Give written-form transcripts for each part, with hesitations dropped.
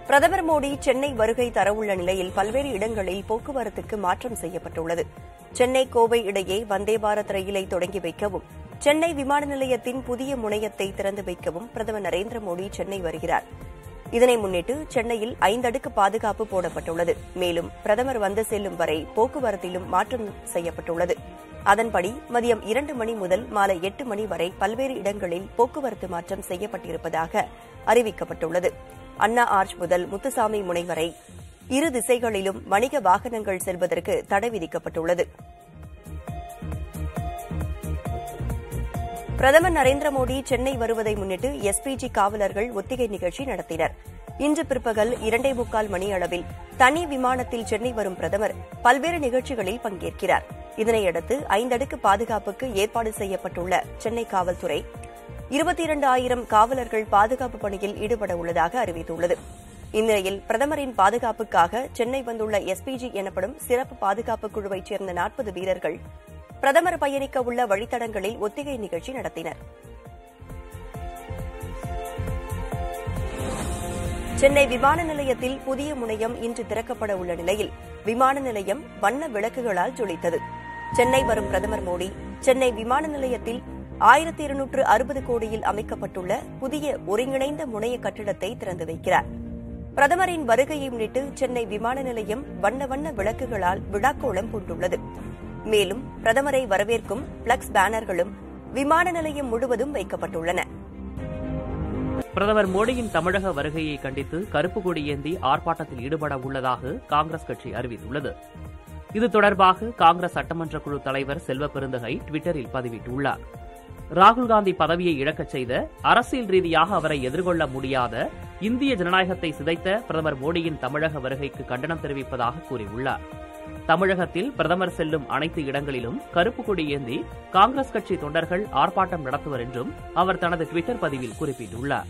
பிரதமர் மோடி சென்னை வருகை தரவுள்ள நிலையில் பல்வேறு இடங்களில் போக்குவரத்துக்கு மாற்றம் செய்யப்பட்டுள்ளது. சென்னை கோவை இடையே வந்தே பாரத் ரயிலை தொடங்கி வைக்கவும், சென்னை விமான நிலையத்தின் புதிய முனையத்தை திறந்து வைக்கவும் பிரதமர் நரேந்திர மோடி சென்னை வருகிறார். இதனை முன்னிட்டு சென்னையில் 5 அடுக்கு பாதுகாப்பு போடப்பட்டுள்ளது. மேலும் பிரதமர் வந்து செல்லும் வரை போக்குவரத்திலும் மாற்றம் செய்யப்பட்டுள்ளது. அதன்படி மதியம் 2 மணி முதல் மாலை 8 மணி வரை பல்வேறு இடங்களில் போக்குவரத்து மாற்றம் செய்யப்பட்டிருப்பதாக அறிவிக்கப்பட்டுள்ளது. அண்ணா ஆர்ச் முதல் முத்துசாமி முனை வரை இரு திசைகளிலும் வணிக வாகனங்கள் செல்வதற்கு தடை விதிக்கப்பட்டுள்ளது. பிரதமர் நரேந்திர மோடி சென்னை வருவதை முன்னிட்டு எஸ்பிஜி காவலர்கள் ஒத்திகை நிகழ்ச்சி நடத்தினர். இன்று பிற்பகல் 2:45 மணி அளவில் தனி விமானத்தில் சென்னை வரும் பிரதமர் பல்வேறு நிகழ்ச்சிகளில் பங்கேற்கிறார். இதனையடுத்து 5 அடுக்கு பாதுகாப்புக்கு ஏற்பாடு செய்யப்பட்டுள்ள சென்னை காவல்துறை 22,000 காவலர்கள் பாதுகாப்பு பணியில் ஈடுபட உள்ளதாக அறிவித்துள்ளது. இந்நிலையில் பிரதமரின் பாதுகாப்புக்காக சென்னை வந்துள்ள எஸ்பிஜி எனப்படும் சிறப்பு பாதுகாப்பு குழுவைச் சேர்ந்த 40 வீரர்கள் பிரதமர் பயணிக்க உள்ள வழித்தடங்களில் ஒத்திகை நிகழ்ச்சி நடத்தினர். சென்னை விமான நிலையத்தில் புதிய முனையம் இன்று திறக்கப்பட உள்ள நிலையில் விமான நிலையம் வண்ண விளக்குகளால் ஜொலித்தது. சென்னை வரும் பிரதமர் மோடி சென்னை விமான நிலையத்தில் 1260 கோடியில் அமைக்கப்பட்டுள்ள புதிய ஒருங்கிணைந்த முனைய கட்டிடத்தை திறந்து வைக்கிறார். பிரதமரின் வருகையை முன்னிட்டு சென்னை விமான நிலையம் வண்ண வண்ண விளக்குகளால் விழாக்கோலம் பூண்டுள்ளது. மேலும் பிரதமரை வரவேற்கும் பிளக்ஸ் பேனர்களும் விமான நிலையம் முழுவதும் வைக்கப்பட்டுள்ளன. பிரதமர் மோடியின் தமிழக வருகையை கண்டித்து கருப்பு கொடி ஏந்தி ஆர்ப்பாட்டத்தில் ஈடுபட உள்ளதாக காங்கிரஸ் கட்சி அறிவித்துள்ளது. இது தொடர்பாக காங்கிரஸ் சட்டமன்ற குழு தலைவர் செல்வ பெருந்தகை டுவிட்டரில் பதிவிட்டுள்ளார். ராகுல்காந்தி பதவியை இழக்கச் செய்த, அரசியல் ரீதியாக அவரை எதிர்கொள்ள முடியாத, இந்திய ஜனநாயகத்தை சிதைத்த பிரதமர் மோடியின் தமிழக வருகைக்கு கண்டனம் தெரிவிப்பதாக கூறியுள்ளார். தமிழகத்தில் பிரதமர் செல்லும் அனைத்து இடங்களிலும் கருப்பு கொடி ஏந்தி காங்கிரஸ் கட்சி தொண்டர்கள் ஆர்ப்பாட்டம் நடத்துவர் என்றும் அவர் தனது டுவிட்டர் பதிவில் குறிப்பிட்டுள்ளார்.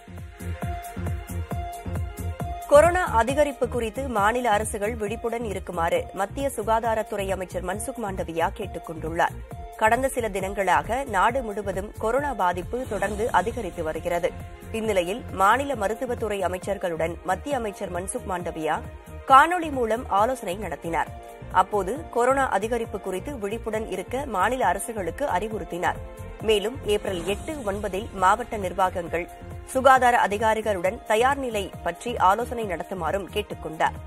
கொரோனா அதிகரிப்பு குறித்து மாநில அரசுகள் விழிப்புடன் இருக்குமாறு மத்திய சுகாதாரத்துறை அமைச்சர் மன்சுக் மாண்டவியா கேட்டுக் கொண்டுள்ளார். கடந்த சில தினங்களாக நாடு முழுவதும் கொரோனா பாதிப்பு தொடர்ந்து அதிகரித்து வருகிறது. இந்நிலையில் மாநில மருத்துவத்துறை அமைச்சர்களுடன் மத்திய அமைச்சர் மன்சுக் மாண்டவியா காணொலி மூலம் ஆலோசனை நடத்தினார். அப்போது கொரோனா அதிகரிப்பு குறித்து விழிப்புடன் இருக்க மாநில அரசுகளுக்கு அறிவுறுத்தினார். மேலும் ஏப்ரல் 8, 9 மாவட்ட நிர்வாகங்கள் சுகாதார அதிகாரிகளுடன் தயார் நிலை பற்றி ஆலோசனை நடத்துமாறும் கேட்டுக் கொண்டார்.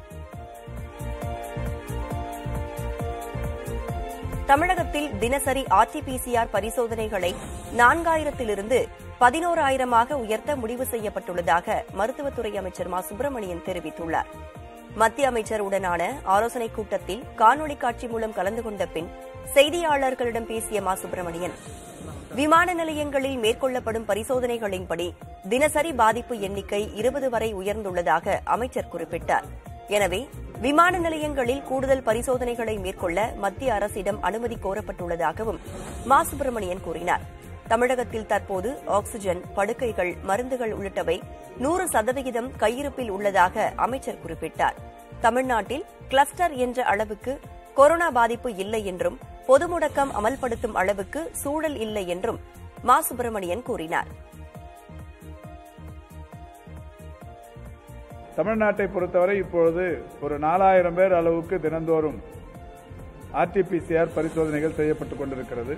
தமிழகத்தில் தினசரி ஆர்டிபிசிஆர் பரிசோதனைகளை 4000லிருந்து 11,000ஆக உயர்த்த முடிவு செய்யப்பட்டுள்ளதாக மருத்துவத்துறை அமைச்சர் மா சுப்பிரமணியன் தெரிவித்துள்ளார். மத்திய அமைச்சருடனான ஆலோசனைக் கூட்டத்தில் காணொலி காட்சி மூலம் கலந்து கொண்ட பின் செய்தியாளர்களிடம் பேசிய மா சுப்பிரமணியன், விமான நிலையங்களில் மேற்கொள்ளப்படும் பரிசோதனைகளின்படி தினசரி பாதிப்பு எண்ணிக்கை 20 வரை உயர்ந்துள்ளதாக அமைச்சர் குறிப்பிட்டார். எனவே விமான நிலையங்களில் கூடுதல் பரிசோதனைகளை மேற்கொள்ள மத்திய அரசிடம் அனுமதி கோரப்பட்டுள்ளதாகவும் மா சுப்பிரமணியன் கூறினார். தமிழகத்தில் தற்போது ஆக்ஸிஜன், படுக்கைகள், மருந்துகள் உள்ளிட்டவை 100% கையிருப்பில் உள்ளதாக அமைச்சர் குறிப்பிட்டார். தமிழ்நாட்டில் கிளஸ்டர் என்ற அளவுக்கு கொரோனா பாதிப்பு இல்லை என்றும், பொது முடக்கம் அமல்படுத்தும் அளவுக்கு சூழல் இல்லை என்றும் மா சுப்பிரமணியன் கூறினார். தமிழ்நாட்டை பொறுத்தவரை இப்பொழுது ஒரு 4000 பேர் அளவுக்கு தினந்தோறும் ஆர்டிபிசிஆர் பரிசோதனைகள் செய்யப்பட்டுக் கொண்டிருக்கிறது.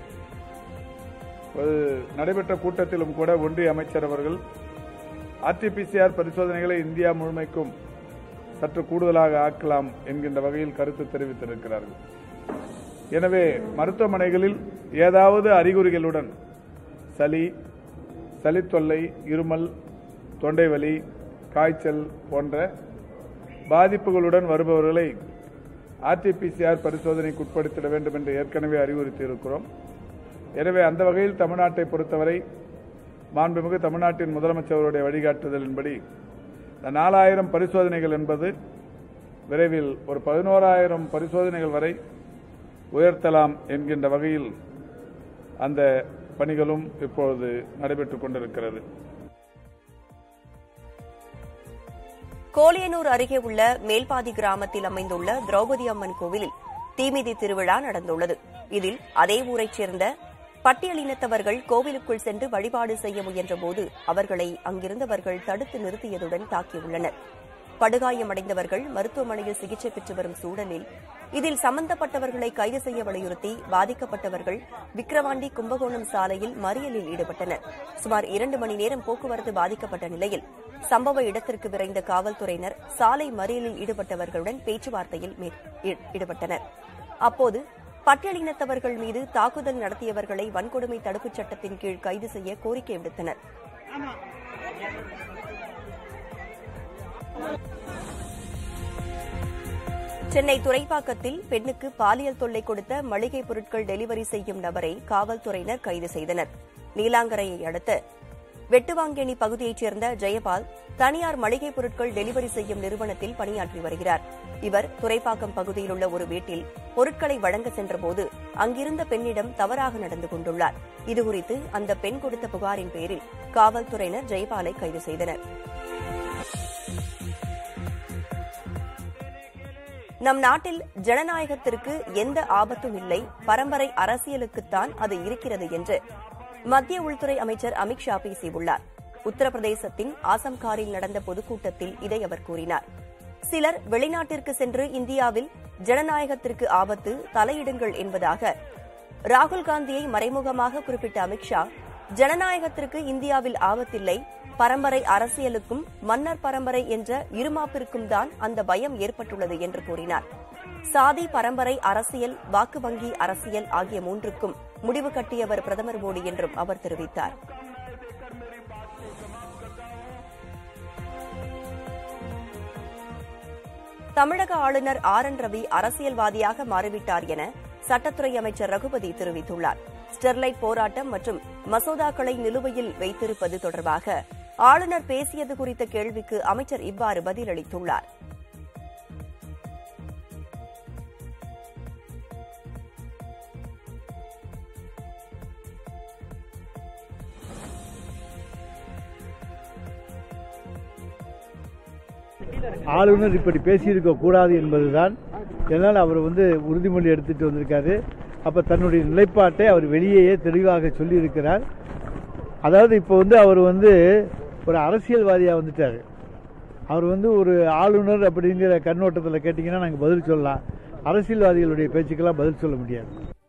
நடைபெற்ற கூட்டத்திலும் கூட ஒன்றிய அமைச்சர் அவர்கள் ஆர்டிபிசிஆர் பரிசோதனைகளை இந்தியா முழுமைக்கும் சற்று கூடுதலாக ஆக்கலாம் என்கின்ற வகையில் கருத்து தெரிவித்திருக்கிறார்கள். எனவே மருத்துவமனைகளில் ஏதாவது அறிகுறிகளுடன் சளி, சளித்தொல்லை, இருமல், தொண்டை வலி, காய்ச்சல் போன்ற பாதிப்புகளுடன் வருபவர்களை ஆர்டிபிசிஆர் பரிசோதனைக்கு உட்படுத்திட வேண்டும் என்று ஏற்கனவே அறிவுறுத்தியிருக்கிறோம். எனவே அந்த வகையில் தமிழ்நாட்டை பொறுத்தவரை மாண்புமிகு தமிழ்நாட்டின் முதலமைச்சருடைய வழிகாட்டுதலின்படி 4000 பரிசோதனைகள் என்பது விரைவில் ஒரு 11,000 பரிசோதனைகள் வரை உயர்த்தலாம் என்கின்ற வகையில் அந்த பணிகளும் இப்பொழுது நடைபெற்றுக் கொண்டிருக்கிறது. கோலியனூர் அருகே உள்ள மேல்பாதி கிராமத்தில் அமைந்துள்ள திரௌபதி அம்மன் கோவிலில் தீமிதி திருவிழா நடந்துள்ளது. இதில் அதே ஊரைச் சேர்ந்த பட்டியலினத்தவர்கள் கோவிலுக்குள் சென்று வழிபாடு செய்ய முயன்றபோது அவர்களை அங்கிருந்தவர்கள் தடுத்து நிறுத்தியதுடன் தாக்கியுள்ளனர். படுகாயமடைந்தவர்கள் மருத்துவமனையில் சிகிச்சை பெற்று வரும் சூழலில் இதில் சம்பந்தப்பட்டவர்களை கைது செய்ய வலியுறுத்தி பாதிக்கப்பட்டவர்கள் விக்கிரவாண்டி கும்பகோணம் சாலையில் மறியலில் ஈடுபட்டனர். சுமார் 2 மணி நேரம் போக்குவரத்து பாதிக்கப்பட்ட நிலையில் சம்பவ இடத்திற்கு விரைந்த காவல்துறையினர் சாலை மறியலில் ஈடுபட்டவர்களுடன் பேச்சுவார்த்தையில் ஈடுபட்டனர். அப்போது பட்டியலினத்தவர்கள் மீது தாக்குதல் நடத்தியவர்களை வன்கொடுமை தடுப்புச் சட்டத்தின் கீழ் கைது செய்ய கோரிக்கை விடுத்தனர். சென்னை துறைப்பாக்கத்தில் பெண்ணுக்கு பாலியல் தொல்லை கொடுத்த மளிகை பொருட்கள் டெலிவரி செய்யும் நபரை காவல்துறையினர் கைது செய்தனர். நீலாங்கரையை அடுத்த வெட்டுவாங்கேணி பகுதியைச் சேர்ந்த ஜெயபால் தனியார் மளிகை பொருட்கள் டெலிவரி செய்யும் நிறுவனத்தில் பணியாற்றி வருகிறார். இவர் துறைப்பாக்கம் பகுதியில் உள்ள ஒரு வீட்டில் பொருட்களை வழங்க சென்றபோது அங்கிருந்த பெண்ணிடம் தவறாக நடந்து கொண்டுள்ளார். இதுகுறித்து அந்த பெண் கொடுத்த புகாரின் பேரில் காவல்துறையினர் ஜெயபாலை கைது செய்தனர். நம் நாட்டில் ஜனநாயகத்திற்கு எந்த ஆபத்தும் இல்லை, பரம்பரை அரசியலுக்குத்தான் அது இருக்கிறது என்று மத்திய உள்துறை அமைச்சர் அமித் ஷா பேசியுள்ளார். உத்தரப்பிரதேசத்தின் ஆசம்காரில் நடந்த பொதுக்கூட்டத்தில் இதை அவர் கூறினார். சிலர் வெளிநாட்டிற்கு சென்று இந்தியாவில் ஜனநாயகத்திற்கு ஆபத்து, தலையிடுங்கள் என்பதாக ராகுல் காந்தியை மறைமுகமாக குறிப்பிட்ட அமித் ஷா, ஜனநாயகத்திற்கு இந்தியாவில் ஆபத்தில்லை, பரம்பரை அரசியலுக்கும் மன்னர் பரம்பரை என்ற இருமாப்பிற்கும் தான் அந்த பயம் ஏற்பட்டுள்ளது என்று கூறினார். சாதி, பரம்பரை அரசியல், வாக்கு வங்கி அரசியல் ஆகிய 3க்கும் முடிவு கட்டியவர் பிரதமர் மோடி என்றும் அவர் தெரிவித்தார். தமிழக ஆளுநர் RN ரவி அரசியல்வாதியாக மாறிவிட்டார் என சட்டத்துறை அமைச்சர் ரகுபதி தெரிவித்துள்ளார். ஸ்டெர்லைட் போராட்டம் மற்றும் மசோதாக்களை நிலுவையில் வைத்திருப்பது தொடர்பாக ஆளுநர் பேசியது குறித்த கேள்விக்கு அமைச்சர் இவ்வாறு பதிலளித்துள்ளார். ஆளுநர் இப்படி பேசியிருக்க கூடாது என்பதுதான். என்னால் அவர் உறுதிமொழி எடுத்துட்டு வந்திருக்காரு. அப்ப தன்னுடைய நிலைப்பாட்டை அவர் வெளியேயே தெளிவாக சொல்லியிருக்கிறார். அதாவது இப்போ அவர் ஒரு அரசியல்வாதியா வந்துட்டாரு. அவர் ஒரு ஆளுநர் அப்படிங்கிற கண்ணோட்டத்தில் கேட்டீங்கன்னா நாங்கள் பதில் சொல்லலாம். அரசியல்வாதிகளுடைய பேச்சுக்கெல்லாம் பதில் சொல்ல முடியாது.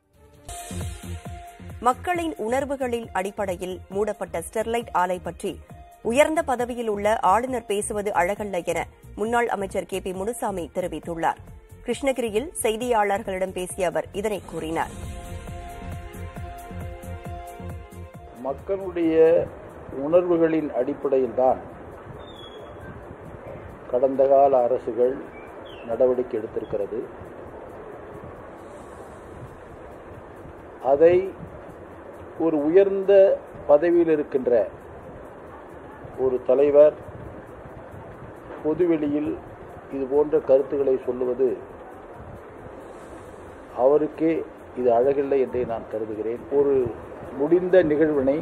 மக்களின் உணர்வுகளின் அடிப்படையில் மூடப்பட்ட ஸ்டெர்லைட் ஆலை பற்றி உயர்ந்த பதவியில் உள்ள ஆளுநர் பேசுவது அழகல்ல என முன்னாள் அமைச்சர் KP முனுசாமி தெரிவித்துள்ளார். கிருஷ்ணகிரியில் செய்தியாளர்களிடம் பேசிய அவர் இதனை கூறினார். மக்களுடைய உணர்வுகளின் அடிப்படையில்தான் கடந்த கால அரசுகள் நடவடிக்கை எடுத்திருக்கிறது. அதை ஒரு உயர்ந்த பதவியில் இருக்கின்ற ஒரு தலைவர் பொதுவெளியில் இதுபோன்ற கருத்துக்களை சொல்லுவது அவருக்கே இது அழகில்லை என்றே நான் கருதுகிறேன். ஒரு முடிந்த நிகழ்வினை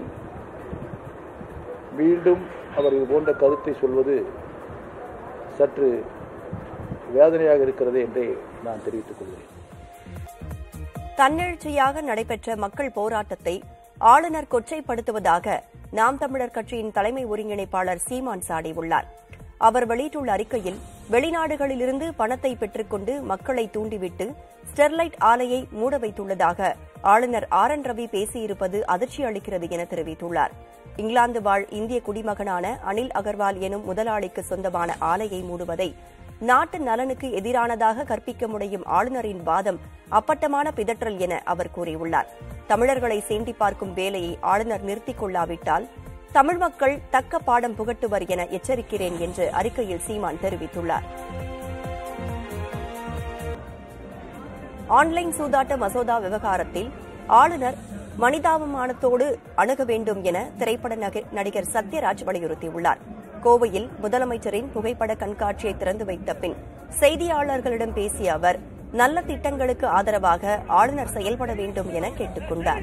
மீண்டும் அவர் இதுபோன்ற கருத்தை சொல்வது சற்று வேதனையாக இருக்கிறது என்றே நான் தெரிவித்துக் கொள்கிறேன். தன்னெழுச்சியாக நடைபெற்ற மக்கள் போராட்டத்தை ஆளுநர் கொச்சைப்படுத்துவதாக நாம் தமிழர் கட்சியின் தலைமை ஒருங்கிணைப்பாளர் சீமான் சாடியுள்ளார். அவர் வெளியிட்டுள்ள அறிக்கையில், வெளிநாடுகளிலிருந்து பணத்தை பெற்றுக்கொண்டு மக்களை தூண்டிவிட்டு ஸ்டெர்லைட் ஆலையை மூட வைத்துள்ளதாக ஆளுநர் RN ரவி பேசியிருப்பது அதிர்ச்சி அளிக்கிறது என தெரிவித்துள்ளார். இங்கிலாந்து வாழ் இந்திய குடிமகனான அனில் அகர்வால் எனும் முதலாளிக்கு சொந்தமான ஆலையை மூடுவதை நாட்டு நலனுக்கு எதிரானதாக கற்பிக்க முடியும் ஆளுநரின் வாதம் அப்பட்டமான பிதற்றல் என அவர் கூறியுள்ளார். தமிழர்களை சீண்டி பார்க்கும் வேலையை ஆளுநர் நிறுத்திக் கொள்ளாவிட்டால் தமிழ் மக்கள் தக்க பாடம் புகட்டுவர் என எச்சரிக்கிறேன் என்று அறிக்கையில் சீமான் தெரிவித்துள்ளார். ஆன்லைன் சூதாட்ட மசோதா விவகாரத்தில் ஆளுநர் மனிதாபிமானத்தோடு அணுக வேண்டும் என திரைப்பட நடிகர் சத்யராஜ் வலியுறுத்தியுள்ளார். கோவையில் முதலமைச்சரின் புகைப்பட கண்காட்சியை திறந்து வைத்த பின் செய்தியாளர்களிடம் பேசிய அவர், நல்ல திட்டங்களுக்கு ஆதரவாக ஆளுநர் செயல்பட வேண்டும் என கேட்டுக் கொண்டார்.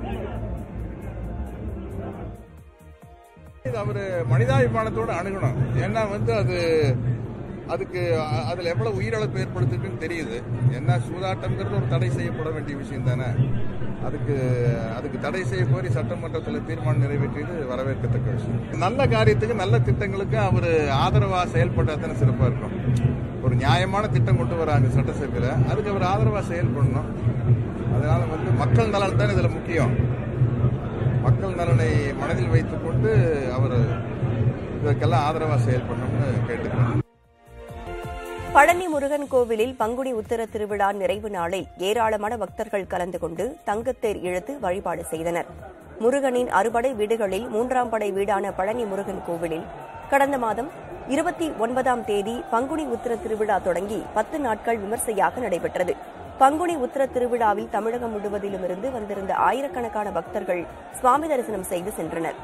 அவர் மனிதாபிமானத்தோடு அணுகணும். ஏன்னா அதுக்கு அதுல எவ்வளவு உயிரிழப்பு ஏற்படுத்துக்குன்னு தெரியுது. என்ன சூதாட்டம்ங்கிறது ஒரு தடை செய்யப்பட வேண்டிய விஷயம் தானே. அதுக்கு தடை செய்ய கோரி சட்டமன்றத்தில் தீர்மானம் நிறைவேற்றியது வரவேற்கத்தக்க விஷயம். நல்ல காரியத்துக்கு நல்ல திட்டங்களுக்கு அவர் ஆதரவா செயல்பட்டாதானே சிறப்பாக இருக்கும். ஒரு நியாயமான திட்டம் கொண்டு வராங்க சட்டசபையில், அதுக்கு அவர் ஆதரவா செயல்படணும். அதனால மக்கள் நலன் தான் இதுல முக்கியம். மக்கள் நலனை மனதில் வைத்துக் கொண்டு அவர் இதற்கெல்லாம் ஆதரவா செயல்படணும்னு கேட்டுக்கிறேன். பழனி முருகன் கோவிலில் பங்குனி உத்திர திருவிழா நிறைவு நாளில் ஏராளமான பக்தர்கள் கலந்து கொண்டு தங்கத்தேர் இழுத்து வழிபாடு செய்தனர். முருகனின் அறுபடை வீடுகளில் 3ஆம் படை வீடான பழனி முருகன் கோவிலில் கடந்த மாதம் 29ஆம் தேதி பங்குனி உத்திர திருவிழா தொடங்கி 10 நாட்கள் விமர்சையாக நடைபெற்றது. பங்குனி உத்திர திருவிழாவில் தமிழகம் முழுவதிலுமிருந்து வந்திருந்த ஆயிரக்கணக்கான பக்தர்கள் சுவாமி தரிசனம் செய்து சென்றனர்.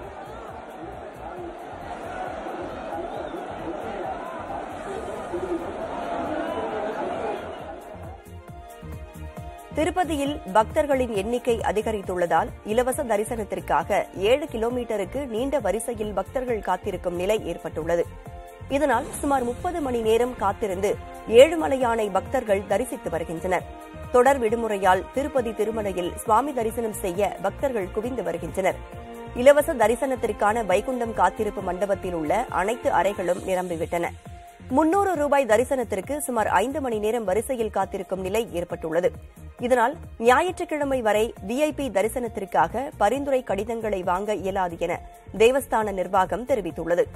திருப்பதியில் பக்தர்களின் எண்ணிக்கை அதிகரித்துள்ளதால் இலவச தரிசனத்திற்காக 7 கிலோமீட்டருக்கு நீண்ட வரிசையில் பக்தர்கள் காத்திருக்கும் நிலை ஏற்பட்டுள்ளது. இதனால் சுமார் 30 மணி நேரம் காத்திருந்து ஏழுமலையானை பக்தர்கள் தரிசித்து வருகின்றனர். தொடர் விடுமுறையால் திருப்பதி திருமலையில் சுவாமி தரிசனம் செய்ய பக்தர்கள் குவிந்து வருகின்றனர். இலவச தரிசனத்திற்கான வைகுண்டம் காத்திருப்பு மண்டபத்தில் உள்ள அனைத்து அறைகளும் நிரம்பிவிட்டன. 300 ரூபாய் தரிசனத்திற்கு சுமார் 5 மணி நேரம் வரிசையில் காத்திருக்கும் நிலை ஏற்பட்டுள்ளது. இதனால் ஞாயிற்றுக்கிழமை வரை விஐபி தரிசனத்திற்காக பரிந்துரை கடிதங்களை வாங்க இயலாது என தேவஸ்தான நிர்வாகம் தெரிவித்துள்ளது.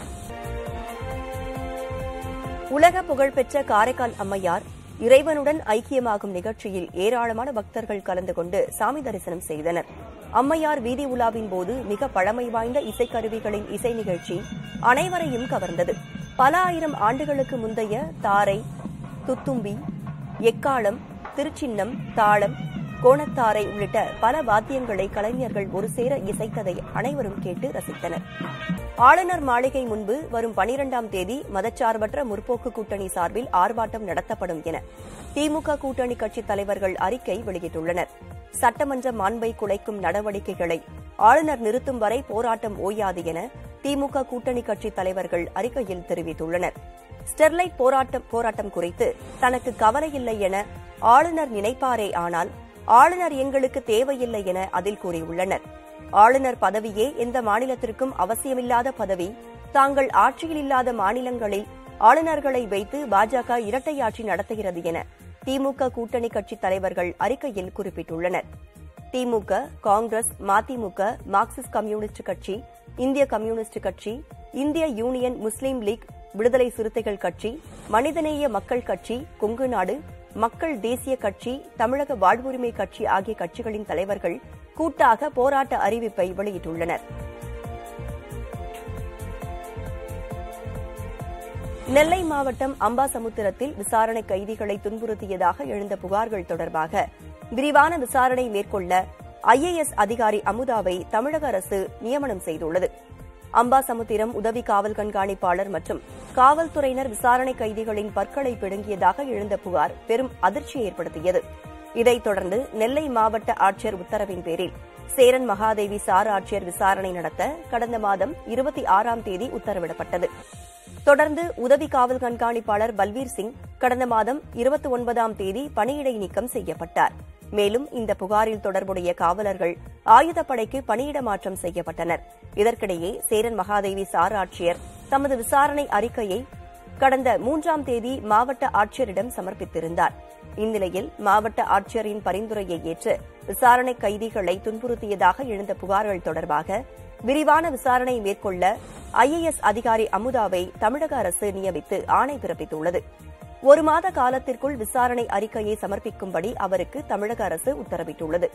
உலக புகழ்பெற்ற காரைக்கால் அம்மையார் இறைவனுடன் ஐக்கியமாகும் நிகழ்ச்சியில் ஏராளமான பக்தர்கள் கலந்து கொண்டு சாமி தரிசனம் செய்தனர். அம்மையார் வீதி உலாவின் போது மிக பழமை வாய்ந்த இசைக்கருவிகளின் இசை நிகழ்ச்சி அனைவரையும் கவர்ந்தது. பல ஆயிரம் ஆண்டுகளுக்கு முந்தைய தாரை, துத்தும்பி, எக்காளம், திருச்சின்னம், தாளம், கோணத்தாரை உள்ளிட்ட பல வாத்தியங்களை கலைஞர்கள் ஒருசேர இசைத்ததை அனைவரும் கேட்டு ரசித்தனர். ஆளுநர் மாளிகை முன்பு வரும் 12ஆம் தேதி மதச்சார்பற்ற முற்போக்கு கூட்டணி சார்பில் ஆர்ப்பாட்டம் நடத்தப்படும் என திமுக கூட்டணி கட்சித் தலைவர்கள் அறிக்கை வெளியிட்டுள்ளனர். சட்டமன்ற மாண்பை குலைக்கும் நடவடிக்கைகளை ஆளுநர் நிறுத்தும் வரை போராட்டம் ஓயாது என திமுக கூட்டணி கட்சித் தலைவர்கள் அறிக்கையில் தெரிவித்துள்ளனர். ஸ்டெர்லைட் போராட்டம் குறித்து தனக்கு கவலையில்லை என ஆளுநர் நினைப்பாரே, ஆனால் ஆளுநர் எங்களுக்கு தேவையில்லை என அதில் கூறியுள்ளனர். ஆளுநர் பதவியே எந்த மாநிலத்திற்கும் அவசியமில்லாத பதவி. தாங்கள் ஆட்சியில் இல்லாத மாநிலங்களில் ஆளுநர்களை வைத்து பாஜக இரட்டையாட்சி நடத்துகிறது என திமுக கூட்டணி கட்சித் தலைவர்கள் அறிக்கையில் குறிப்பிட்டுள்ளனர். திமுக, காங்கிரஸ், மதிமுக, மார்க்சிஸ்ட் கம்யூனிஸ்ட் கட்சி, இந்திய கம்யூனிஸ்ட் கட்சி, இந்திய யூனியன் முஸ்லீம் லீக், விடுதலை சிறுத்தைகள் கட்சி, மனிதநேய மக்கள் கட்சி, கொங்கு நாடு மக்கள் தேசிய கட்சி, தமிழக வாழ்வுரிமை கட்சி ஆகிய கட்சிகளின் தலைவர்கள் கூட்டாக போராட்ட அறிவிப்பை வெளியிட்டுள்ளனர். நெல்லை மாவட்டம் அம்பாசமுத்திரத்தில் விசாரணை கைதிகளை துன்புறுத்தியதாக எழுந்த புகார்கள் தொடர்பாக விரிவான விசாரணை மேற்கொள்ள IAS அதிகாரி அமுதாவை தமிழக அரசு நியமனம் செய்துள்ளது. அம்பாசமுத்திரம் உதவி காவல் கண்காணிப்பாளர் மற்றும் காவல்துறையினர் விசாரணை கைதிகளின் பற்களை பிடுங்கியதாக எழுந்த புகார் பெரும் அதிர்ச்சியை ஏற்படுத்தியது. இதைத் தொடர்ந்து நெல்லை மாவட்ட ஆட்சியர் உத்தரவின் பேரில் சேரன் மகாதேவி சார் ஆட்சியர் விசாரணை நடத்த கடந்த மாதம் 26ஆம் தேதி உத்தரவிடப்பட்டது. தொடர்ந்து உதவி காவல் கண்காணிப்பாளர் பல்வீர் சிங் கடந்த மாதம் 29ஆம் தேதி பணியிடை நீக்கம் செய்யப்பட்டார். மேலும் இந்த புகாரில் தொடர்புடைய காவலர்கள் ஆயுதப்படைக்கு பணியிட மாற்றம் செய்யப்பட்டனர். இதற்கிடையே சேரன் மகாதேவி சார் ஆட்சியர் தமது விசாரணை அறிக்கையை கடந்த 3ஆம் தேதி மாவட்ட ஆட்சியரிடம் சமர்ப்பித்திருந்தார். இந்நிலையில் மாவட்ட ஆட்சியரின் பரிந்துரையை ஏற்று விசாரணை கைதிகளை துன்புறுத்தியதாக எழுந்த புகார்கள் தொடர்பாக விரிவான விசாரணை மேற்கொள்ள IAS அதிகாரி அமுதாவை தமிழக அரசு நியமித்து ஆணை பிறப்பித்துள்ளது. 1 மாத காலத்திற்குள் விசாரணை அறிக்கையை சமர்ப்பிக்கும்படி அவருக்கு தமிழக அரசு உத்தரவிட்டுள்ளது.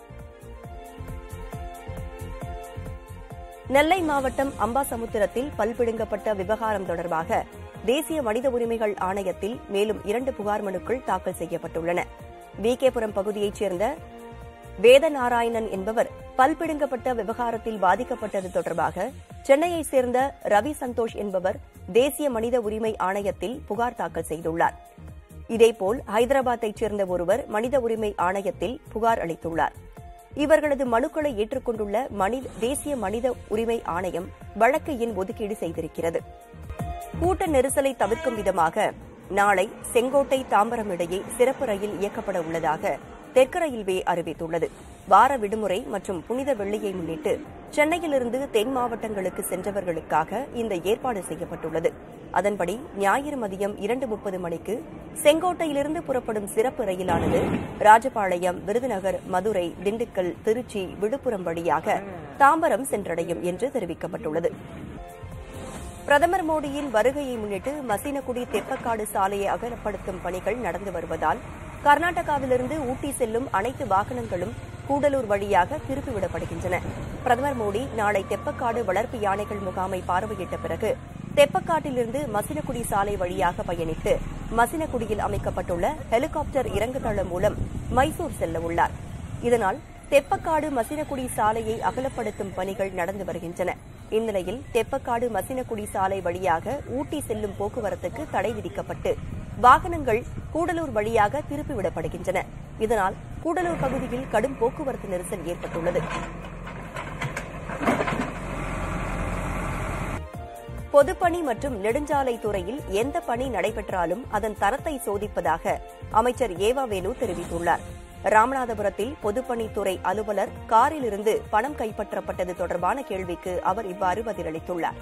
நெல்லை மாவட்டம் அம்பாசமுத்திரத்தில் பல்பிடுங்கப்பட்ட விவகாரம் தொடர்பாக தேசிய மனித உரிமைகள் ஆணையத்தில் மேலும் 2 புகார் மனுக்கள் தாக்கல் செய்யப்பட்டுள்ளன. VKபுரம் பகுதியைச் சேர்ந்த வேதநாராயணன் என்பவர் பல்பிடுங்கப்பட்ட விவகாரத்தில் பாதிக்கப்பட்டது தொடர்பாக சென்னையைச் சேர்ந்த ரவி சந்தோஷ் என்பவர் தேசிய மனித உரிமை ஆணையத்தில் புகார் தாக்கல் செய்துள்ளார். இதேபோல் ஹைதராபாத்தைச் சேர்ந்த ஒருவர் மனித உரிமை ஆணையத்தில் புகார் அளித்துள்ளார். இவர்களது மனுக்களை ஏற்றுக்கொண்டுள்ள தேசிய மனித உரிமை ஆணையம் வழக்கு எண் ஒதுக்கீடு செய்திருக்கிறது. கூட்ட நெரிசலை தவிர்க்கும் விதமாக நாளை செங்கோட்டை தாம்பரம் இடையே சிறப்பு ரயில் இயக்கப்பட உள்ளதாக தெற்கு ரயில்வே அறிவித்துள்ளது. வார விடுமுறை மற்றும் புனித வெள்ளியை முன்னிட்டு சென்னையிலிருந்து தென் மாவட்டங்களுக்கு சென்றவர்களுக்காக இந்த ஏற்பாடு செய்யப்பட்டுள்ளது. அதன்படி ஞாயிறு மதியம் 2:30 மணிக்கு செங்கோட்டையிலிருந்து புறப்படும் சிறப்பு ரயிலானது ராஜபாளையம், விருதுநகர், மதுரை, திண்டுக்கல், திருச்சி, விழுப்புரம் வழியாக தாம்பரம் சென்றடையும் என்று தெரிவிக்கப்பட்டுள்ளது. பிரதமர் மோடியின் வருகையை முன்னிட்டு மசினகுடி தெப்பக்காடு சாலையை அகலப்படுத்தும் பணிகள் நடந்து வருவதால் கர்நாடகாவிலிருந்து ஊட்டி செல்லும் அனைத்து வாகனங்களும் கூடலூர் வழியாக திருப்பிவிடப்படுகின்றன. பிரதமர் மோடி நாளை தெப்பக்காடு வளர்ப்பு யானைகள் முகாமை பார்வையிட்ட பிறகு தெப்பக்காட்டிலிருந்து மசினகுடி சாலை வழியாக பயணித்து மசினகுடியில் அமைக்கப்பட்டுள்ள ஹெலிகாப்டர் இறங்குதளம் மூலம் மைசூர் செல்ல உள்ளார். இதனால் தெப்பக்காடு மசினகுடி சாலையை அகலப்படுத்தும் பணிகள் நடந்து வருகின்றன. இந்நிலையில் தெப்பக்காடு மசினகுடி சாலை வழியாக ஊட்டி செல்லும் போக்குவரத்துக்கு தடை விதிக்கப்பட்டு வாகனங்கள் கூடலூர் வழியாக திருப்பிவிடப்படுகின்றன. இதனால் கூடலூர் பகுதியில் கடும் போக்குவரத்து நெரிசல் ஏற்பட்டுள்ளது. பொதுப்பணி மற்றும் நெடுஞ்சாலை துறையில் எந்த பணி நடைபெற்றாலும் அதன் தரத்தை சோதிப்பதாக அமைச்சர் ஏவாவேலு தெரிவித்துள்ளார். ராமநாதபுரத்தில் பொதுப்பணித்துறை அலுவலர் காரிலிருந்து பணம் கைப்பற்றப்பட்டது தொடர்பான கேள்விக்கு அவர் இவ்வாறு பதிலளித்துள்ளார்.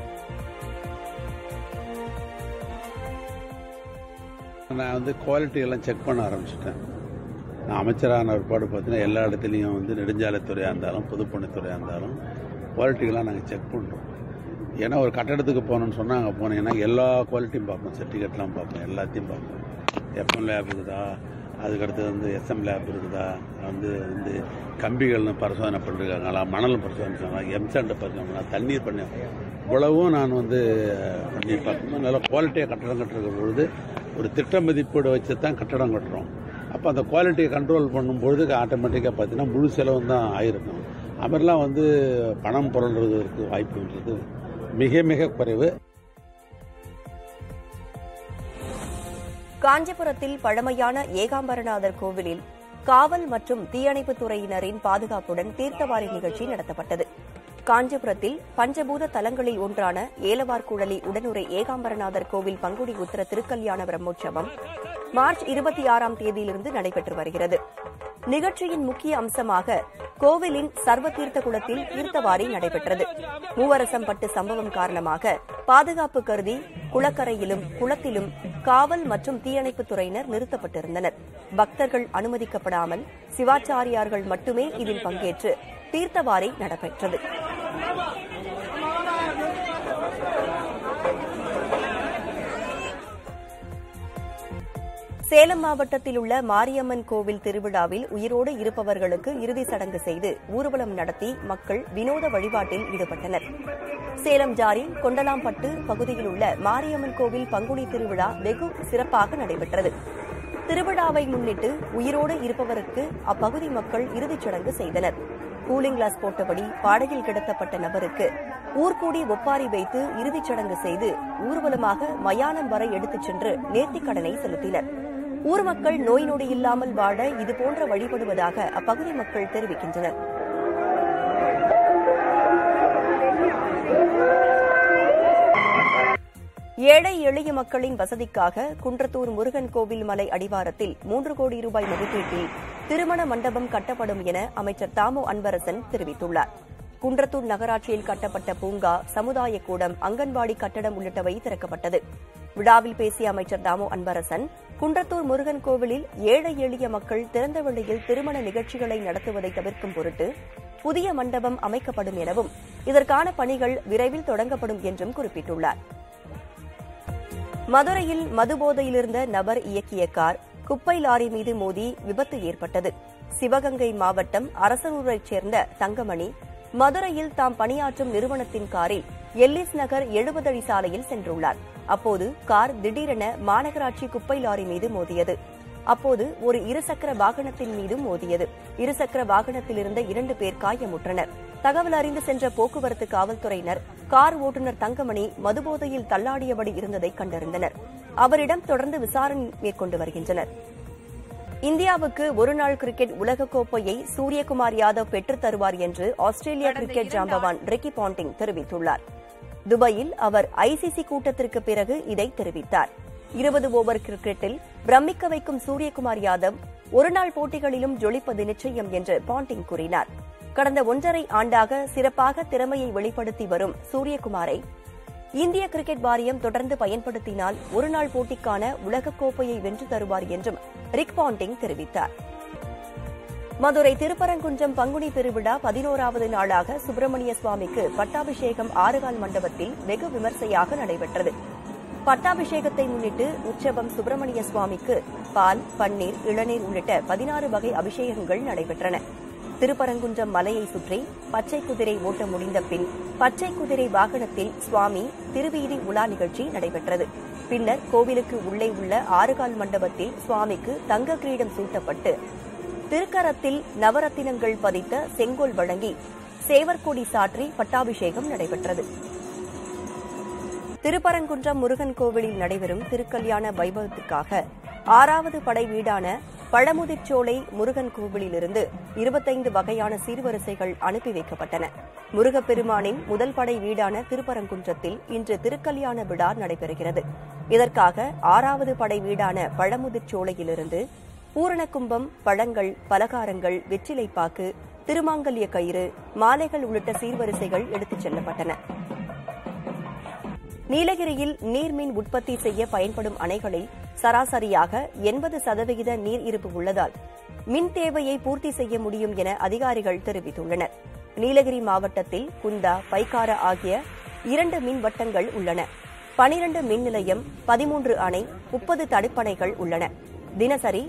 நான் குவாலிட்டி எல்லாம் செக் பண்ண ஆரம்பிச்சிட்டேன். நான் அமைச்சரான ஏற்பாடு பார்த்தீங்கன்னா எல்லா இடத்துலையும் நெடுஞ்சாலைத்துறையாக இருந்தாலும் பொதுப்பணித்துறையாக இருந்தாலும் குவாலிட்டிகள்லாம் நாங்கள் செக் பண்ணுறோம். ஏன்னா ஒரு கட்டடத்துக்கு போகணுன்னு சொன்னால் அங்கே போனீங்கன்னா எல்லா குவாலிட்டியும் பார்ப்போம், சர்டிஃபிகேட்லாம் பார்ப்போம், எல்லாத்தையும் பார்ப்போம். எஃப்எம் லேப் இருக்குதா, அதுக்கடுத்து எஸ்எம் லேப் இருக்குதா, கம்பிகள்னு பரிசோதனை பண்ணிருக்காங்களா, மணல் பரிசோதனை பண்ணாங்க, எம்சாண்ட் பரிசோதனை, தண்ணீர் பண்ணி இவ்வளவும் நான் பண்ணி பார்க்கணும். நல்லா குவாலிட்டியாக கட்டடம் கட்டுற பொழுது ஒரு திட்ட மதிப்பீடு வச்சு தான் கட்டடம் கட்டுறோம். அப்போ அந்த குவாலிட்டியை கண்ட்ரோல் பண்ணும்பொழுது ஆட்டோமேட்டிக்காக பார்த்தீங்கன்னா முழு செலவு தான் ஆயிருக்கும். அவரெல்லாம் பணம் புரள்றதுக்கு வாய்ப்புன்றது மிக மிக குறைவு. காஞ்சிபுரத்தில் பழமையான ஏகாம்பரநாதர் கோவிலில் காவல் மற்றும் தீயணைப்புத் துறையினரின் பாதுகாப்புடன் தீர்த்தவாரி நிகழ்ச்சி நடத்தப்பட்டது. காஞ்சிபுரத்தில் பஞ்சபூத தலங்களில் ஒன்றான ஏலவார்குழலி உடனுரை ஏகாம்பரநாதர் கோவில் பங்குனி உத்திர திருக்கல்யாண பிரம்மோற்சவம் மார்ச் 26ஆம் தேதியிலிருந்து நடைபெற்று வருகிறது. நிகழ்ச்சியின் முக்கிய அம்சமாக கோவிலின் சர்வதீர்த்த குளத்தில் தீர்த்தவாரி நடைபெற்றது. மூவரசம்பட்டு சம்பவம் காரணமாக பாதுகாப்பு கருதி குளக்கரையிலும் குளத்திலும் காவல் மற்றும் தீயணைப்புத் துறையினர் நிறுத்தப்பட்டிருந்தனர். பக்தர்கள் அனுமதிக்கப்படாமல் சிவாச்சாரியார்கள் மட்டுமே இதில் பங்கேற்று தீர்த்தவாரி நடைபெற்றது. சேலம் மாவட்டத்தில் உள்ள மாரியம்மன் கோவில் திருவிழாவில் உயிரோடு இருப்பவர்களுக்கு இறுதிச் சடங்கு செய்து ஊர்வலம் நடத்தி மக்கள் வினோத வழிபாட்டில் ஈடுபட்டனர். சேலம் ஜாரி கொண்டலாம்பட்டு பகுதியில் உள்ள மாரியம்மன் கோவில் பங்குனி திருவிழா வெகு சிறப்பாக நடைபெற்றது. திருவிழாவை முன்னிட்டு உயிரோடு இருப்பவருக்கு அப்பகுதி மக்கள் இறுதிச் சடங்கு செய்தனர். கூலிங் கிளாஸ் போட்டபடி பாடையில் கிடத்தப்பட்ட நபருக்கு ஊர்கூடி ஒப்பாரி வைத்து இறுதிச் சடங்கு செய்து ஊர்வலமாக மயானம் வரை எடுத்துச் சென்று நேர்த்திக்கடனை செலுத்தினர். ஊர் மக்கள் நோய் நொடி இல்லாமல் வாழ இதுபோன்ற வழிபடுவதாக அப்பகுதி மக்கள் தெரிவிக்கின்றனர். ஏழை எளிய மக்களின் வசதிக்காக குன்றத்தூர் முருகன் கோவில் மலை அடிவாரத்தில் 3 கோடி ரூபாய் மதிப்பீட்டில் திருமண மண்டபம் கட்டப்படும் என அமைச்சர் தாமு அன்பரசன் தெரிவித்துள்ளார். குன்றத்தூர் நகராட்சியில் கட்டப்பட்ட பூங்கா, சமுதாய கூடம், அங்கன்வாடி கட்டடம் உள்ளிட்டவை திறக்கப்பட்டது. விழாவில் பேசிய அமைச்சர் தாமு அன்பரசன், குன்றத்தூர் முருகன் கோவிலில் ஏழை எளிய மக்கள் திறந்த வெளியில் திருமண நிகழ்ச்சிகளை நடத்துவதை தவிர்க்கும் பொருட்டு புதிய மண்டபம் அமைக்கப்படும் எனவும் இதற்கான பணிகள் விரைவில் தொடங்கப்படும் என்றும் குறிப்பிட்டுள்ளார். மதுரையில் மதுபோதையிலிருந்த நபர் இயக்கிய கார் குப்பை லாரி மீது மோதி விபத்து ஏற்பட்டது. சிவகங்கை மாவட்டம் அரசனூரைச் சேர்ந்த தங்கமணி மதுரையில் தாம் பணியாற்றும் நிறுவனத்தின் காரில் எல்லிஸ் நகர் 70 அடி சாலையில் சென்றுள்ளார். அப்போது கார் திடீரென மாநகராட்சி குப்பை லாரி மீது மோதியது. அப்போது ஒரு இருசக்கர வாகனத்தின் மீதும் மோதியது. இருசக்கர வாகனத்தில் இருந்த 2 பேர் காயமுற்றனர். தகவல் அறிந்து சென்ற போக்குவரத்து காவல்துறையினர் கார் ஓட்டுநர் தங்கமணி மதுபோதையில் தள்ளாடியபடி இருந்ததை கண்டறிந்தனர். அவரிடம் தொடர்ந்து விசாரணை மேற்கொண்டு வருகின்றனர். இந்தியாவுக்கு ஒருநாள் கிரிக்கெட் உலகக்கோப்பையை சூரியகுமார் யாதவ் பெற்றுத் தருவார் என்று ஆஸ்திரேலியா கிரிக்கெட் ஜாம்பவான் ரிக்கி பாண்டிங் தெரிவித்துள்ளார். துபாயில் அவர் ஐசிசி கூட்டத்திற்கு பிறகு இதை தெரிவித்தார். 20 ஓவர் கிரிக்கெட்டில் பிரமிக்க வைக்கும் சூரியகுமார் யாதவ் ஒருநாள் போட்டிகளிலும் ஜொலிப்பது நிச்சயம் என்று பாண்டிங் கூறினார். கடந்த 1.5 ஆண்டாக சிறப்பாக திறமையை வெளிப்படுத்தி வரும் சூரியகுமாரை இந்திய கிரிக்கெட் வாரியம் தொடர்ந்து பயன்படுத்தினால் ஒருநாள் போட்டிக்கான உலகக்கோப்பையை வென்று தருவார் என்றும் ரிக் பாண்டிங் தெரிவித்தார். மதுரை திருப்பரங்குன்றம் பங்குனி பெருவிழா 11வது நாளாக சுப்பிரமணிய சுவாமிக்கு பட்டாபிஷேகம் ஆறுகால் மண்டபத்தில் வெகு விமர்சையாக நடைபெற்றது. பட்டாபிஷேகத்தை முன்னிட்டு உற்சவம் சுப்பிரமணிய சுவாமிக்கு பால், பன்னீர், இளநீர் உள்ளிட்ட 16 வகை அபிஷேகங்கள் நடைபெற்றன. திருப்பரங்குன்றம் மலையை சுற்றி பச்சை குதிரை ஓட்ட முடிந்த பின் பச்சை குதிரை வாகனத்தில் சுவாமி திருவீதி உலா நிகழ்ச்சி நடைபெற்றது. பின்னர் கோவிலுக்கு உள்ளே உள்ள ஆறுகால் மண்டபத்தில் சுவாமிக்கு தங்க கிரீடம் சூட்டப்பட்டு திருக்கரத்தில் நவரத்தினங்கள் பதித்த செங்கோல் வழங்கி சேவற்கொடி சாற்றி பட்டாபிஷேகம் நடைபெற்றது. திருப்பரங்குன்றம் முருகன் கோவிலில் நடைபெறும் திருக்கல்யாண வைபவத்துக்காக 6வது படை வீடான பழமுதிர்ச்சோலை முருகன் கோவிலிலிருந்து 25 வகையான சீர்வரிசைகள் அனுப்பி வைக்கப்பட்டன. முருகப்பெருமானின் முதல் படை வீடான திருப்பரங்குன்றத்தில் இன்று திருக்கல்யாண விழா நடைபெறுகிறது. இதற்காக 6வது படை வீடான பழமுதிர்ச்சோலையிலிருந்து பூரணக்கும்பம், பழங்கள், பலகாரங்கள், வெற்றிலைப்பாக்கு, திருமாங்கல்ய கயிறு, மாலைகள் உள்ளிட்ட சீர்வரிசைகள் எடுத்துச் செல்லப்பட்டன. நீலகிரியில் நீர்மின் உற்பத்தி செய்ய பயன்படும் அணைகளில் சராசரியாக 80% நீர் இருப்பு உள்ளதால் மின் தேவையை பூர்த்தி செய்ய முடியும் என அதிகாரிகள் தெரிவித்துள்ளனர். நீலகிரி மாவட்டத்தில் குந்தா, பைக்காரா ஆகிய 2 மின் வட்டங்கள் உள்ளன. 12 மின் நிலையம், 13 அணை, 30 தடுப்பணைகள் உள்ளன. தினசரி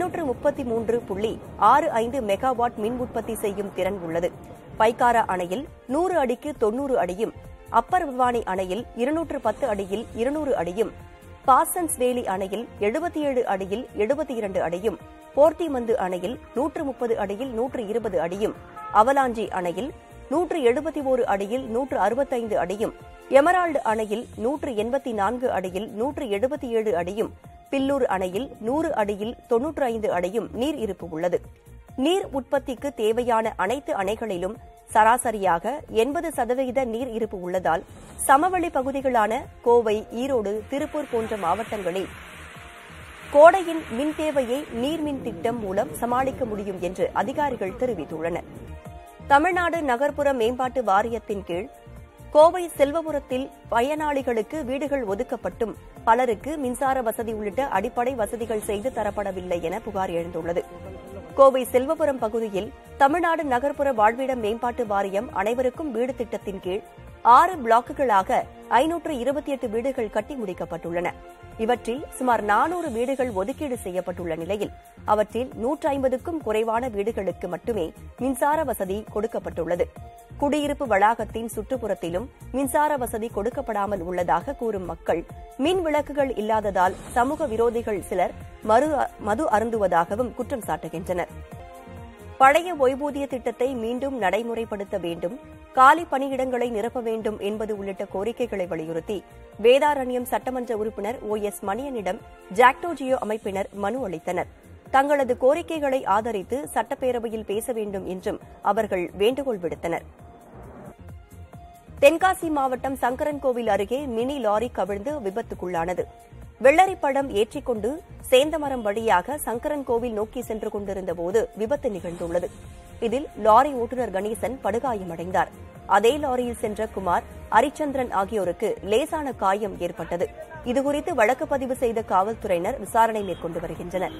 833.65 மெகாவாட் மின் உற்பத்தி செய்யும் திறன் உள்ளது. பைக்காரா அணையில் 100 அடிக்கு 90 அடியும், அப்பர் பவானி அணையில் 210 அடியில் 200 அடியும், பாசன்ஸ் வேலி அணையில் 77 அடியில் 72 அடியும், போர்த்திமந்து அணையில் 130 அடியில் 120 அடியும், அவலாஞ்சி அணையில் 171 அடியில் 165 அடியும், எமரால்டு அணையில் 184 அடியில் 177 அடியும், பில்லூர் அணையில் 100 அடியில் 95 அடியும் நீர் இருப்பு உள்ளது. நீர் உற்பத்திக்கு தேவையான அனைத்து அணைகளிலும் சராசரியாக 80% நீர் இருப்பு உள்ளதால் சமவெளி பகுதிகளான கோவை, ஈரோடு, திருப்பூர் போன்ற மாவட்டங்களில் கோடையின் மின் தேவையை நீர்மின் திட்டம் மூலம் சமாளிக்க முடியும் என்று அதிகாரிகள் தெரிவித்துள்ளனர். தமிழ்நாடு நகர்ப்புற மேம்பாட்டு வாரியத்தின் கீழ் கோவை செல்வபுரத்தில் பயனாளிகளுக்கு வீடுகள் ஒதுக்கப்பட்டும் பலருக்கு மின்சார வசதி உள்ளிட்ட அடிப்படை வசதிகள் செய்து தரப்படவில்லை என புகார் எழுந்துள்ளது. கோவை செல்வபுரம் பகுதியில் தமிழ்நாடு நகர்ப்புற வாழ்விட மேம்பாட்டு வாரியம் அனைவருக்கும் வீடு திட்டத்தின் கீழ் 6 பிளாக்குகளாக 528 வீடுகள் கட்டி முடிக்கப்பட்டுள்ளன. இவற்றில் சுமார் 400 வீடுகள் ஒதுக்கீடு செய்யப்பட்டுள்ள நிலையில் அவற்றில் 150க்கும் குறைவான வீடுகளுக்கு மட்டுமே மின்சார வசதி கொடுக்கப்பட்டுள்ளது. குடியிருப்பு வளாகத்தின் சுற்றுப்புறத்திலும் மின்சார வசதி கொடுக்கப்படாமல் உள்ளதாக கூறும் மக்கள் மின் விளக்குகள் இல்லாததால் சமூக விரோதிகள் சிலர் மது அருந்துவதாகவும் குற்றம் சாட்டுகின்றனர். பழைய ஓய்வூதிய திட்டத்தை மீண்டும் நடைமுறைப்படுத்த வேண்டும், காலி பணியிடங்களை நிரப்ப வேண்டும் என்பது உள்ளிட்ட கோரிக்கைகளை வலியுறுத்தி வேதாரண்யம் சட்டமன்ற உறுப்பினர் OS மணியனிடம் ஜாக்டோஜியோ அமைப்பினர் மனு அளித்தனர். தங்களது கோரிக்கைகளை ஆதரித்து சட்டப்பேரவையில் பேச வேண்டும் என்றும் அவர்கள் வேண்டுகோள் விடுத்தனர். தென்காசி மாவட்டம் சங்கரன்கோவில் அருகே மினி லாரி கவிழ்ந்து விபத்துக்குள்ளானது. வெள்ளரிப்பழம் ஏற்றிக்கொண்டு சேந்தமரம் வழியாக சங்கரன்கோவில் நோக்கி சென்று கொண்டிருந்தபோது விபத்து நிகழ்ந்துள்ளது. இதில் லாரி ஓட்டுநர் கணேசன் படுகாயமடைந்தார். அதே லாரியில் சென்ற குமார், அரிச்சந்திரன் ஆகியோருக்கு லேசான காயம் ஏற்பட்டது. இதுகுறித்து வழக்கு பதிவு செய்த காவல்துறையினர் விசாரணை மேற்கொண்டு வருகின்றனர்.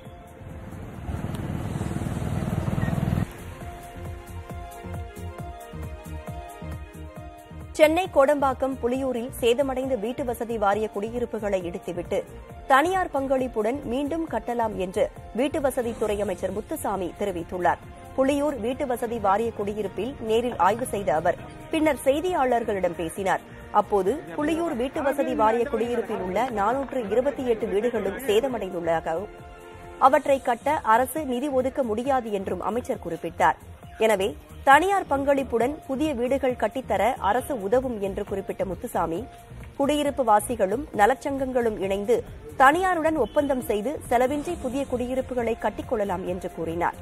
சென்னை கோடம்பாக்கம் புலியூரில் சேதமடைந்த வீட்டு வசதி வாரிய குடியிருப்புகளை இடித்துவிட்டு தனியார் பங்களிப்புடன் மீண்டும் கட்டலாம் என்று வீட்டு வசதித்துறை அமைச்சர் முத்துசாமி தெரிவித்துள்ளார். புலியூர் வீட்டு வசதி வாரிய குடியிருப்பில் நேரில் ஆய்வு செய்த அவர் பின்னர் செய்தியாளர்களிடம் பேசினார். அப்போது புலியூர் வீட்டு வசதி வாரிய குடியிருப்பில் உள்ள 428 வீடுகளும் சேதமடைந்துள்ளதாகவும் அவற்றை கட்ட அரசு நிதி ஒதுக்க முடியாது என்றும் அமைச்சர் குறிப்பிட்டார். எனவே தனியார் பங்களிப்புடன் புதிய வீடுகள் கட்டித்தர அரசு உதவும் என்று குறிப்பிட்ட முத்துசாமி, குடியிருப்பு வாசிகளும் நலச்சங்கங்களும் இணைந்து தனியாருடன் ஒப்பந்தம் செய்து செலவின்றி புதிய குடியிருப்புகளை கட்டிக்கொள்ளலாம் என்று கூறினார்.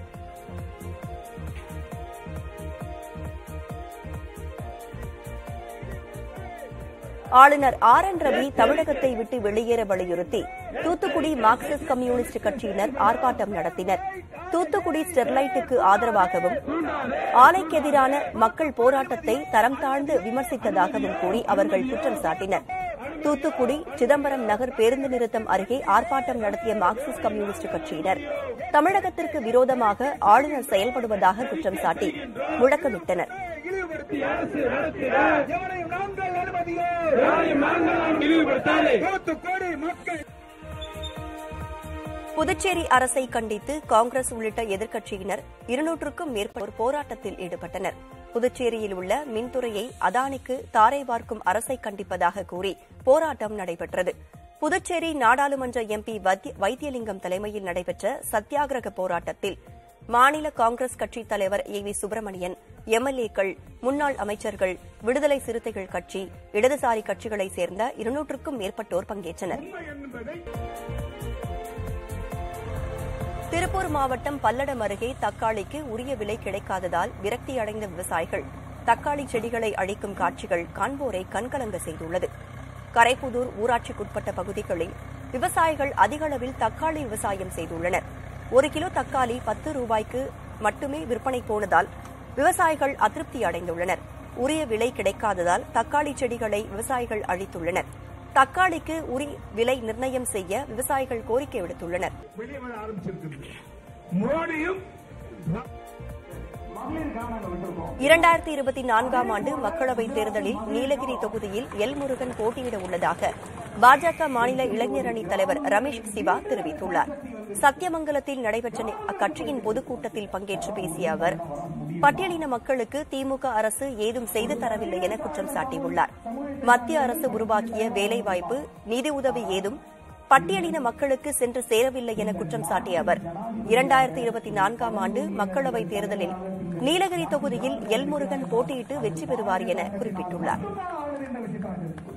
ஆளுநர் RN ரவி தமிழகத்தை விட்டு வெளியேற வலியுறுத்தி தூத்துக்குடி மார்க்சிஸ்ட் கம்யூனிஸ்ட் கட்சியினர் ஆர்ப்பாட்டம் நடத்தினர். தூத்துக்குடி ஸ்டெர்லைட்டுக்கு ஆதரவாகவும் ஆலைக்கு எதிரான மக்கள் போராட்டத்தை தரம் தாழ்ந்து விமர்சித்ததாகவும் கூறி அவர்கள் குற்றம் சாட்டினர். தூத்துக்குடி சிதம்பரம் நகர் பேருந்து நிறுத்தம் அருகே ஆர்ப்பாட்டம் நடத்திய மார்க்சிஸ்ட் கம்யூனிஸ்ட் கட்சியினர் தமிழகத்திற்கு விரோதமாக ஆளுநர் செயல்படுவதாக குற்றம் சாட்டி முழக்கமிட்டனர். புதுச்சேரி அரசை கண்டித்து காங்கிரஸ் உள்ளிட்ட எதிர்க்கட்சியினர் 200க்கும் மேற்பட்டோர் போராட்டத்தில் ஈடுபட்டனர். புதுச்சேரியில் உள்ள மின்துறையை அதானிக்கு தாரை வார்க்கும் அரசை கண்டிப்பதாக கூறி போராட்டம் நடைபெற்றது. புதுச்சேரி நாடாளுமன்ற MP வைத்தியலிங்கம் தலைமையில் நடைபெற்ற சத்தியாகிரக போராட்டத்தில் மாநில காங்கிரஸ் கட்சித் தலைவர் AV சுப்பிரமணியன், MLAக்கள், முன்னாள் அமைச்சர்கள், விடுதலை சிறுத்தைகள் கட்சி, இடதுசாரி கட்சிகளைச் சேர்ந்த 200க்கும் மேற்பட்டோர் பங்கேற்றனர். திருப்பூர் மாவட்டம் பல்லடம் அருகே தக்காளிக்கு உரிய விலை கிடைக்காததால் விரக்தியடைந்த விவசாயிகள் தக்காளி செடிகளை அழிக்கும் காட்சிகள் காண்போரை கண்கலங்க செய்துள்ளது. கரைப்புதூர் ஊராட்சிக்குட்பட்ட பகுதிகளில் விவசாயிகள் அதிக அளவில் தக்காளி விவசாயம் செய்துள்ளனர். 1 கிலோ தக்காளி 10 ரூபாய்க்கு மட்டுமே விற்பனை போனதால் விவசாயிகள் அதிருப்தி அடைந்துள்ளனர். உரிய விலை கிடைக்காததால் தக்காளி செடிகளை விவசாயிகள் அழித்துள்ளனர். தக்காளிக்கு உரிய விலை நிர்ணயம் செய்ய விவசாயிகள் கோரிக்கை விடுத்துள்ளனர். 2024ஆம் ஆண்டு மக்களவைத் தேர்தலில் நீலகிரி தொகுதியில் முருகன் போட்டியிட உள்ளதாக பாஜக மாநில இளைஞர் அணி தலைவர் ரமேஷ் சிவா தெரிவித்துள்ளார். சத்தியமங்கலத்தில் நடைபெற்ற அக்கட்சியின் பொதுக்கூட்டத்தில் பங்கேற்று பேசிய அவர், பட்டியலின மக்களுக்கு திமுக அரசு ஏதும் செய்து தரவில்லை என குற்றம் சாட்டியுள்ளார். மத்திய அரசு உருவாக்கிய வேலைவாய்ப்பு, நிதி உதவி ஏதும் பட்டியலின மக்களுக்கு சென்று சேரவில்லை என குற்றம் சாட்டிய அவர், 2024ஆம் ஆண்டு மக்களவைத் தேர்தலில் நீலகிரி தொகுதியில் முருகன் போட்டியிட்டு வெற்றி பெறுவார் என குறிப்பிட்டுள்ளார்.